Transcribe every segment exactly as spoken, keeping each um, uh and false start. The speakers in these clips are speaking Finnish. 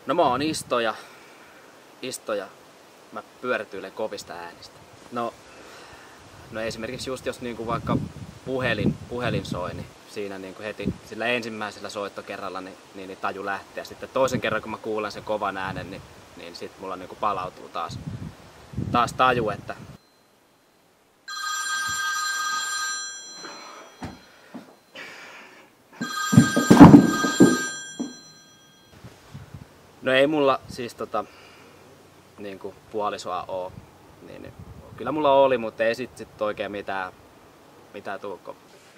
No mä oon istoja. Istoja. Mä pyörätyilen kovista äänistä. No, no esimerkiksi just jos niinku vaikka puhelin, puhelin soi, niin siinä niinku heti sillä ensimmäisellä soittokerralla niin, niin, niin taju lähtee. Sitten toisen kerran kun mä kuulen sen kovan äänen, niin, niin sit mulla niinku palautuu taas, taas taju, että no ei mulla siis tota niinku puolisoa oo, niin, niin kyllä mulla oli, mutta ei sit, sit oikein mitään, mitään tuukko.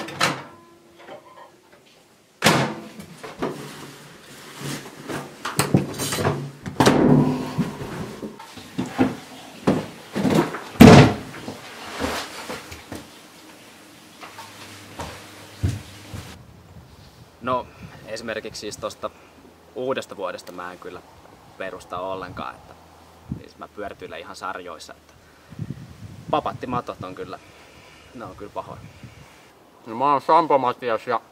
No esimerkiksi siis tosta uudesta vuodesta mä en kyllä perusta ollenkaan, että siis mä pyörätyilen ihan sarjoissa, että papattimatot on kyllä, ne on kyllä pahoin. No, mä oon Sampo Matias ja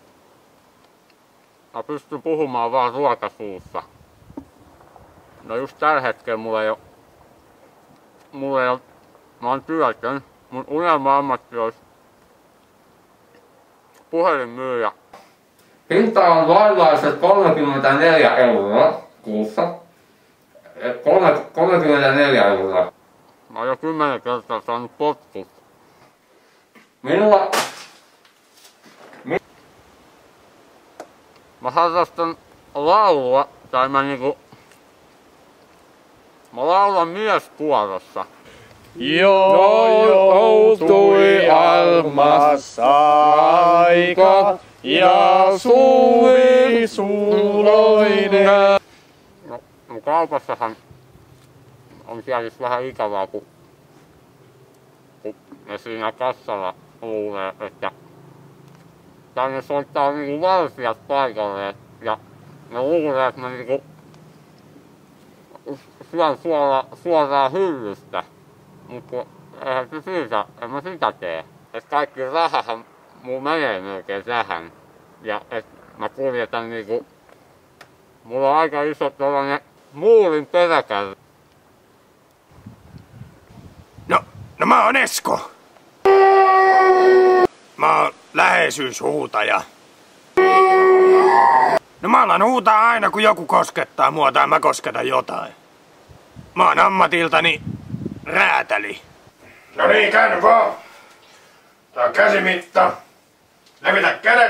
mä pystyn puhumaan vaan ruokasuussa. No just tällä hetkellä mulla ei oo, mulla ei oo, mä oon työtön. Mun unelma-ammatti olisi puhelinmyyjä. Hinta on vaillaiset kolmekymmentäneljä euroa kuussa. kolmekymmentäneljä euroa. Mä oon jo kymmenen kertaa saanut potkut. Minulla... Mi... Mä harrastan laulua, tai mä niinku... Mä laulan mieskuorossa. Joutui almassa aika ja suvi suloinen. No, no kaupassahan on siellä siis vähän ikävää, kun, kun ne siinä kassalla luulee, että tänne soittaa niinku valsijat paikalle ja ne luulee, että mä niinku syön suora, suoraan hyllystä. Mutta eihän se siitä, en mä sitä tee. Et kaikki rahahan mun menee melkein tähän. Ja et mä kuljetan niinku... Mulla on aika iso tollanen muulin peräkärry. No, no mä oon Esko. Mä oon läheisyyshuutaja. No mä alan huutaa aina kun joku koskettaa mua tai mä kosketan jotain. Mä oon ammatiltani räätäli. No niin, käänny vaan. Tää on käsimitta. Levitä kädet.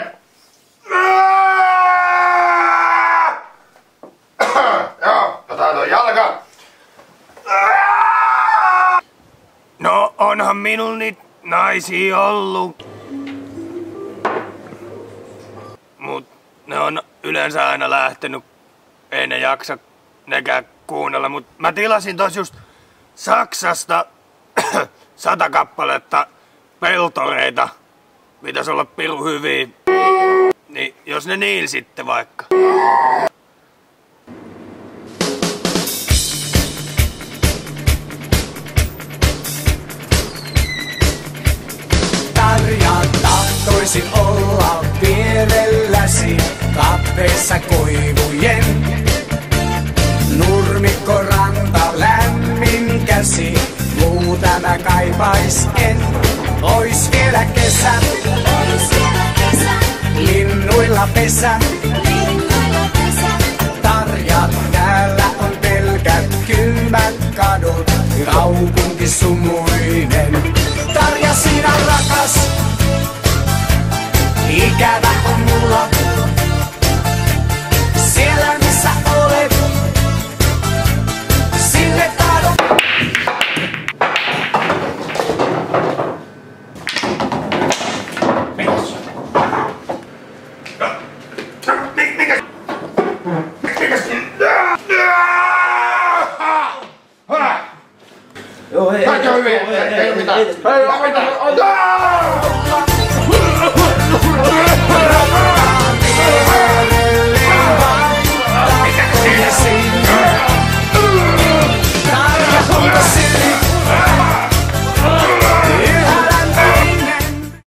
Joo, otetaan toi jalka. No onhan minun niitä naisia ollut. Mut ne on yleensä aina lähtenyt. Ei ne jaksa nekään kuunnella, mut mä tilasin tos just Saksasta sata kappaletta peltoreita. Pitäis olla piru hyviä. Niin jos ne niil sitten vaikka. Tarja tahtoisin olla vierelläsi katveessa koivujen. Nurmikko ranta lämmin käsi, muuta mä kaipais en. Ois vielä kesä, Ois vielä kesä, linnuilla pesä. linnuilla pesä. Tarja, täällä on pelkät kylmät kadut, kaupunki sumuinen. Tarja, sinä rakas, ikävä on mulla. Siellä missä olet, sinne tahdon. Mitäs? Mikä? Mikäs? Joo, hei, Kaikki on hyvin, ei oo mitään. Hei,